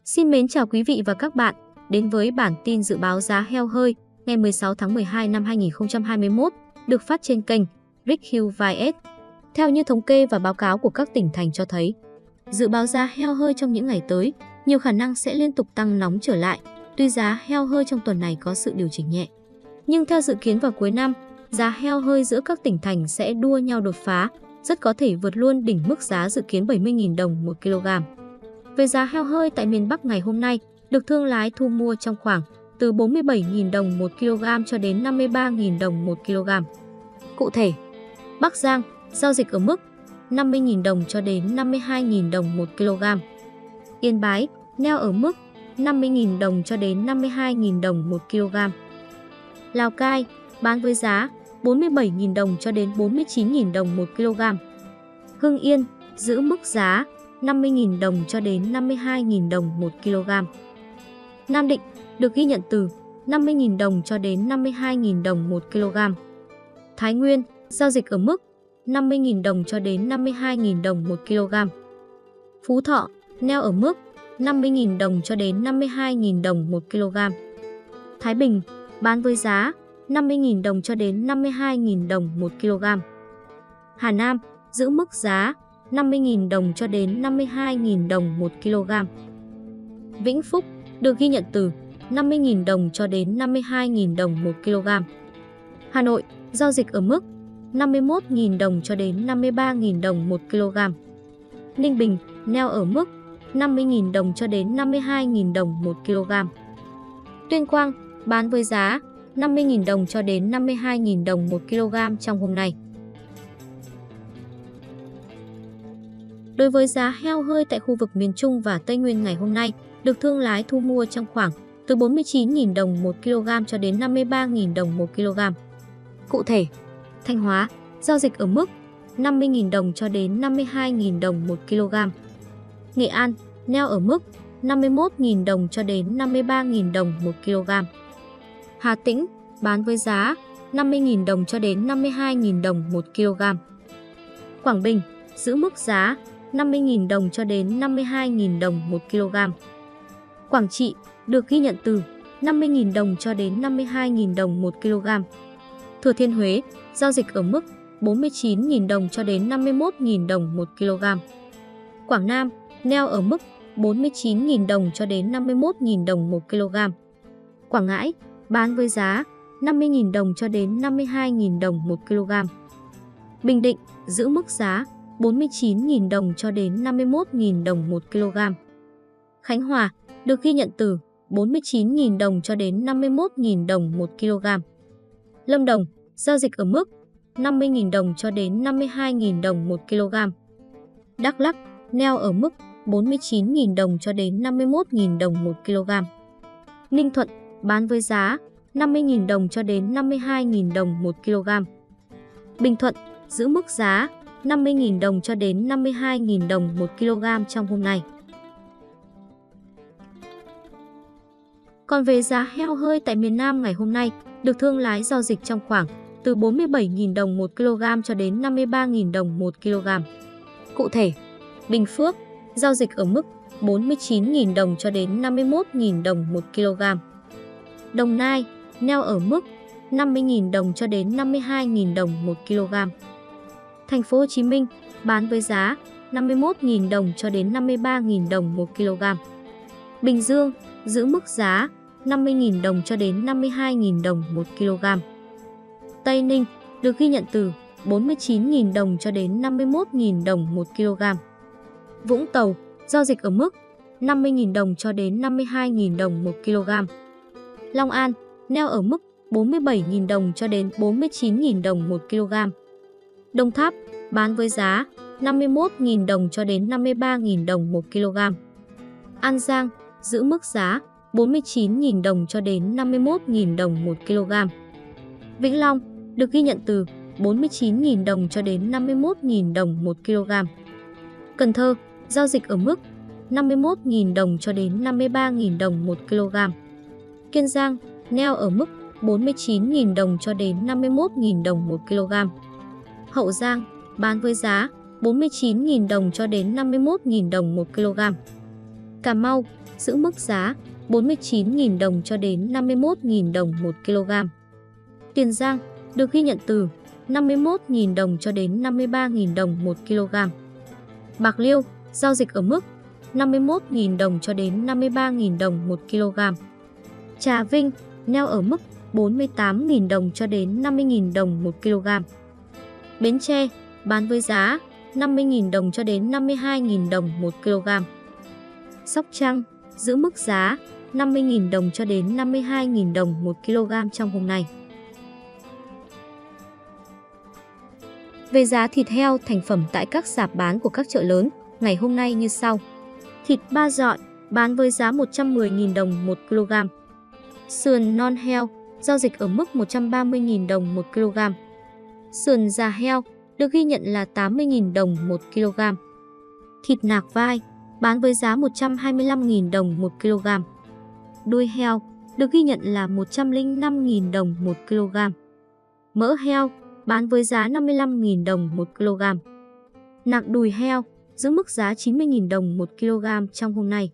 Xin mến chào quý vị và các bạn đến với bản tin dự báo giá heo hơi ngày 16 tháng 12 năm 2021 được phát trên kênh Rick Hill VS. Theo như thống kê và báo cáo của các tỉnh thành cho thấy, dự báo giá heo hơi trong những ngày tới nhiều khả năng sẽ liên tục tăng nóng trở lại. Tuy giá heo hơi trong tuần này có sự điều chỉnh nhẹ, nhưng theo dự kiến vào cuối năm, giá heo hơi giữa các tỉnh thành sẽ đua nhau đột phá, rất có thể vượt luôn đỉnh mức giá dự kiến 70.000 đồng một kg. Về giá heo hơi tại miền Bắc ngày hôm nay, được thương lái thu mua trong khoảng từ 47.000 đồng một kg cho đến 53.000 đồng một kg. Cụ thể, Bắc Giang giao dịch ở mức 50.000 đồng cho đến 52.000 đồng một kg. Yên Bái neo ở mức 50.000 đồng cho đến 52.000 đồng một kg. Lào Cai bán với giá 47.000 đồng cho đến 49.000 đồng một kg. Hưng Yên giữ mức giá 50.000 đồng cho đến 52.000 đồng một kg. Nam Định được ghi nhận từ 50.000 đồng cho đến 52.000 đồng một kg. Thái Nguyên giao dịch ở mức 50.000 đồng cho đến 52.000 đồng một kg. Phú Thọ neo ở mức 50.000 đồng cho đến 52.000 đồng một kg. Thái Bình bán với giá 50.000 đồng cho đến 52.000 đồng một kg. Hà Nam giữ mức giá 50.000 đồng cho đến 52.000 đồng một kg. Vĩnh Phúc được ghi nhận từ 50.000 đồng cho đến 52.000 đồng một kg. Hà Nội giao dịch ở mức 51.000 đồng cho đến 53.000 đồng một kg. Ninh Bình neo ở mức 50.000 đồng cho đến 52.000 đồng một kg. Tuyên Quang bán với giá 50.000 đồng cho đến 52.000 đồng một kg trong hôm nay. Đối với giá heo hơi tại khu vực miền Trung và Tây Nguyên ngày hôm nay, được thương lái thu mua trong khoảng từ 49.000 đồng một kg cho đến 53.000 đồng một kg. Cụ thể, Thanh Hóa giao dịch ở mức 50.000 đồng cho đến 52.000 đồng một kg. Nghệ An neo ở mức 51.000 đồng cho đến 53.000 đồng một kg. Hà Tĩnh bán với giá 50.000 đồng cho đến 52.000 đồng một kg. Quảng Bình giữ mức giá 50.000 đồng cho đến 52.000 đồng một kg. Quảng Trị được ghi nhận từ 50.000 đồng cho đến 52.000 đồng một kg. Thừa Thiên Huế giao dịch ở mức 49.000 đồng cho đến 51.000 đồng một kg. Quảng Nam neo ở mức 49.000 đồng cho đến 51.000 đồng một kg. Quảng Ngãi bán với giá 50.000 đồng cho đến 52.000 đồng một kg. Bình Định giữ mức giá 49.000 đồng cho đến 51.000 đồng một kg. Khánh Hòa được ghi nhận từ 49.000 đồng cho đến 51.000 đồng một kg. Lâm Đồng giao dịch ở mức 50.000 đồng cho đến 52.000 đồng một kg. Đắk Lắk neo ở mức 49.000 đồng cho đến 51.000 đồng một kg. Ninh Thuận bán với giá 50.000 đồng cho đến 52.000 đồng một kg. Bình Thuận giữ mức giá 50.000 đồng cho đến 52.000 đồng một kg trong hôm nay. Còn về giá heo hơi tại miền Nam ngày hôm nay, được thương lái giao dịch trong khoảng từ 47.000 đồng một kg cho đến 53.000 đồng một kg. Cụ thể, Bình Phước giao dịch ở mức 49.000 đồng cho đến 51.000 đồng một kg. Đồng Nai neo ở mức 50.000 đồng cho đến 52.000 đồng một kg. Thành phố Hồ Chí Minh bán với giá 51.000 đồng cho đến 53.000 đồng một kg. Bình Dương giữ mức giá 50.000 đồng cho đến 52.000 đồng một kg. Tây Ninh được ghi nhận từ 49.000 đồng cho đến 51.000 đồng một kg. Vũng Tàu giao dịch ở mức 50.000 đồng cho đến 52.000 đồng một kg. Long An neo ở mức 47.000 đồng cho đến 49.000 đồng một kg. Đồng Tháp bán với giá 51.000 đồng cho đến 53.000 đồng một kg. An Giang giữ mức giá 49.000 đồng cho đến 51.000 đồng một kg. Vĩnh Long được ghi nhận từ 49.000 đồng cho đến 51.000 đồng một kg. Cần Thơ giao dịch ở mức 51.000 đồng cho đến 53.000 đồng một kg. Kiên Giang neo ở mức 49.000 đồng cho đến 51.000 đồng một kg. Hậu Giang bán với giá 49.000 đồng cho đến 51.000 đồng một kg. Cà Mau giữ mức giá 49.000 đồng cho đến 51.000 đồng 1 kg. Tiền Giang được ghi nhận từ 51.000 đồng cho đến 53.000 đồng 1 kg. Bạc Liêu giao dịch ở mức 51.000 đồng cho đến 53.000 đồng 1 kg. Trà Vinh neo ở mức 48.000 đồng cho đến 50.000 đồng 1 kg. Bến Tre bán với giá 50.000 đồng cho đến 52.000 đồng 1 kg. Sóc Trăng giữ mức giá 50.000 đồng cho đến 52.000 đồng 1 kg trong hôm nay. Về giá thịt heo thành phẩm tại các rạp bán của các chợ lớn ngày hôm nay như sau. Thịt ba dọi bán với giá 110.000 đồng 1 kg. Sườn non heo giao dịch ở mức 130.000 đồng 1 kg. Sườn già heo được ghi nhận là 80.000 đồng 1 kg. Thịt nạc vai bán với giá 125.000 đồng 1 kg. Đuôi heo được ghi nhận là 105.000 đồng 1 kg. Mỡ heo bán với giá 55.000 đồng 1 kg. Nạc đùi heo giữ mức giá 90.000 đồng 1 kg trong hôm nay.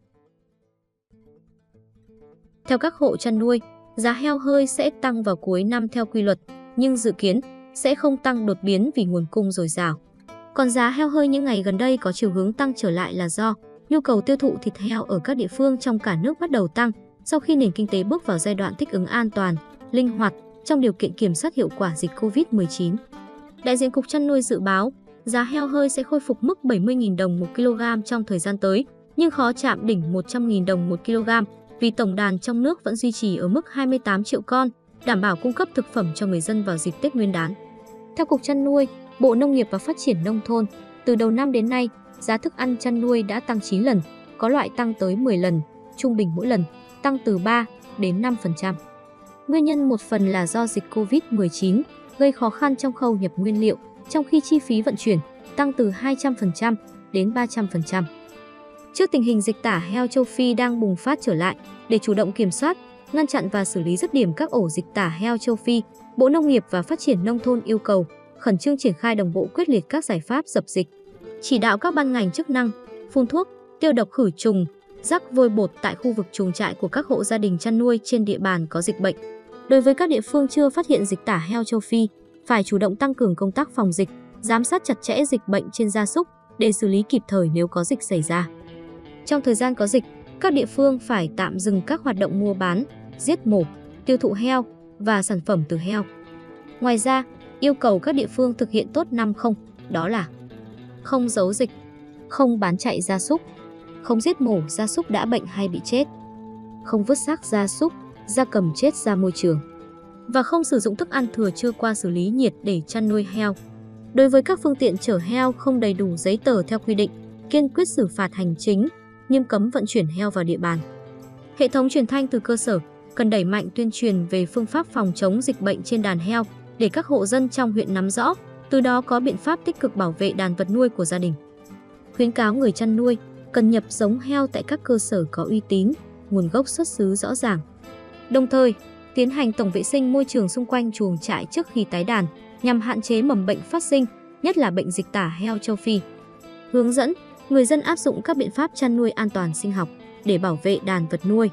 Theo các hộ chăn nuôi, giá heo hơi sẽ tăng vào cuối năm theo quy luật, nhưng dự kiến sẽ không tăng đột biến vì nguồn cung dồi dào. Còn giá heo hơi những ngày gần đây có chiều hướng tăng trở lại là do nhu cầu tiêu thụ thịt heo ở các địa phương trong cả nước bắt đầu tăng sau khi nền kinh tế bước vào giai đoạn thích ứng an toàn, linh hoạt trong điều kiện kiểm soát hiệu quả dịch Covid-19. Đại diện Cục Chăn nuôi dự báo giá heo hơi sẽ khôi phục mức 70.000 đồng 1 kg trong thời gian tới, nhưng khó chạm đỉnh 100.000 đồng 1 kg vì tổng đàn trong nước vẫn duy trì ở mức 28 triệu con, đảm bảo cung cấp thực phẩm cho người dân vào dịp Tết Nguyên đán. Theo Cục Chăn nuôi, Bộ Nông nghiệp và Phát triển Nông thôn, từ đầu năm đến nay, giá thức ăn chăn nuôi đã tăng 9 lần, có loại tăng tới 10 lần, trung bình mỗi lần tăng từ 3 đến 5%. Nguyên nhân một phần là do dịch Covid-19 gây khó khăn trong khâu nhập nguyên liệu, trong khi chi phí vận chuyển tăng từ 200% đến 300%. Trước tình hình dịch tả heo châu Phi đang bùng phát trở lại, để chủ động kiểm soát, ngăn chặn và xử lý dứt điểm các ổ dịch tả heo châu Phi, Bộ Nông nghiệp và Phát triển Nông thôn yêu cầu khẩn trương triển khai đồng bộ quyết liệt các giải pháp dập dịch, chỉ đạo các ban ngành chức năng phun thuốc, tiêu độc khử trùng, rắc vôi bột tại khu vực chuồng trại của các hộ gia đình chăn nuôi trên địa bàn có dịch bệnh. Đối với các địa phương chưa phát hiện dịch tả heo châu Phi, phải chủ động tăng cường công tác phòng dịch, giám sát chặt chẽ dịch bệnh trên gia súc để xử lý kịp thời nếu có dịch xảy ra. Trong thời gian có dịch, các địa phương phải tạm dừng các hoạt động mua bán, giết mổ, tiêu thụ heo và sản phẩm từ heo. Ngoài ra, yêu cầu các địa phương thực hiện tốt 5 không, đó là không giấu dịch, không bán chạy gia súc, không giết mổ gia súc đã bệnh hay bị chết, không vứt xác gia súc, gia cầm chết ra môi trường, và không sử dụng thức ăn thừa chưa qua xử lý nhiệt để chăn nuôi heo. Đối với các phương tiện chở heo không đầy đủ giấy tờ theo quy định, kiên quyết xử phạt hành chính, nghiêm cấm vận chuyển heo vào địa bàn. Hệ thống truyền thanh từ cơ sở cần đẩy mạnh tuyên truyền về phương pháp phòng chống dịch bệnh trên đàn heo để các hộ dân trong huyện nắm rõ, từ đó có biện pháp tích cực bảo vệ đàn vật nuôi của gia đình. Khuyến cáo người chăn nuôi cần nhập giống heo tại các cơ sở có uy tín, nguồn gốc xuất xứ rõ ràng. Đồng thời, tiến hành tổng vệ sinh môi trường xung quanh chuồng trại trước khi tái đàn nhằm hạn chế mầm bệnh phát sinh, nhất là bệnh dịch tả heo châu Phi. Hướng dẫn người dân áp dụng các biện pháp chăn nuôi an toàn sinh học để bảo vệ đàn vật nuôi.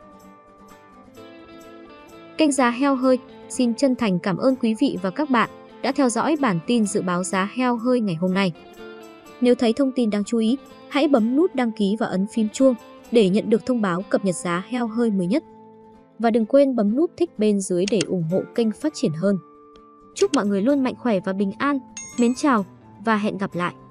Kênh Giá Heo Hơi xin chân thành cảm ơn quý vị và các bạn đã theo dõi bản tin dự báo giá heo hơi ngày hôm nay. Nếu thấy thông tin đáng chú ý, hãy bấm nút đăng ký và ấn phím chuông để nhận được thông báo cập nhật giá heo hơi mới nhất. Và đừng quên bấm nút thích bên dưới để ủng hộ kênh phát triển hơn. Chúc mọi người luôn mạnh khỏe và bình an. Mến chào và hẹn gặp lại!